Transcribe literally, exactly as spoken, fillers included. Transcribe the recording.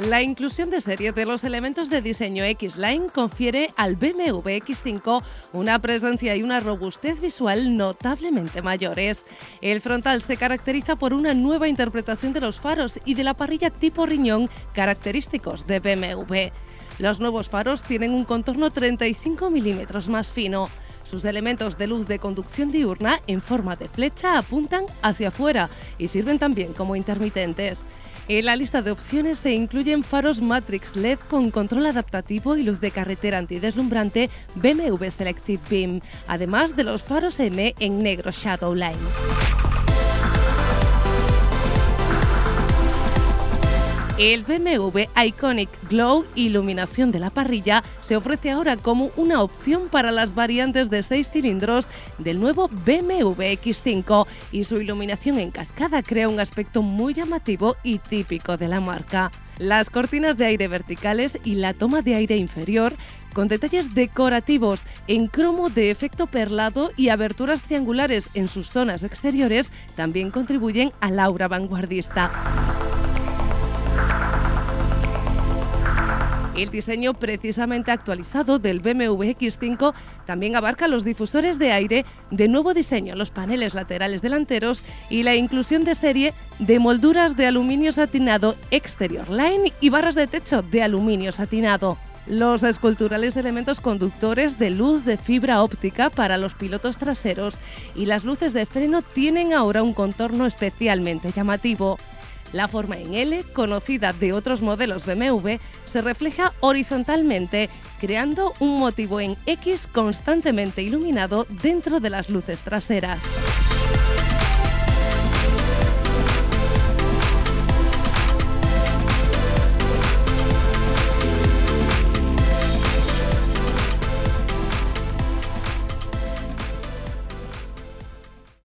La inclusión de serie de los elementos de diseño X-Line confiere al B M W X cinco una presencia y una robustez visual notablemente mayores. El frontal se caracteriza por una nueva interpretación de los faros y de la parrilla tipo riñón característicos de B M W. Los nuevos faros tienen un contorno treinta y cinco milímetros más fino. Sus elementos de luz de conducción diurna en forma de flecha apuntan hacia afuera y sirven también como intermitentes. En la lista de opciones se incluyen faros Matrix L E D con control adaptativo y luz de carretera antideslumbrante B M W Selective Beam, además de los faros M en negro Shadowline. El B M W Iconic Glow Iluminación de la parrilla se ofrece ahora como una opción para las variantes de seis cilindros del nuevo B M W X cinco y su iluminación en cascada crea un aspecto muy llamativo y típico de la marca. Las cortinas de aire verticales y la toma de aire inferior con detalles decorativos en cromo de efecto perlado y aberturas triangulares en sus zonas exteriores también contribuyen al aura vanguardista. El diseño precisamente actualizado del B M W X cinco también abarca los difusores de aire de nuevo diseño, los paneles laterales delanteros y la inclusión de serie de molduras de aluminio satinado exterior line y barras de techo de aluminio satinado. Los esculturales elementos conductores de luz de fibra óptica para los pilotos traseros y las luces de freno tienen ahora un contorno especialmente llamativo. La forma en L, conocida de otros modelos B M W, se refleja horizontalmente, creando un motivo en X constantemente iluminado dentro de las luces traseras.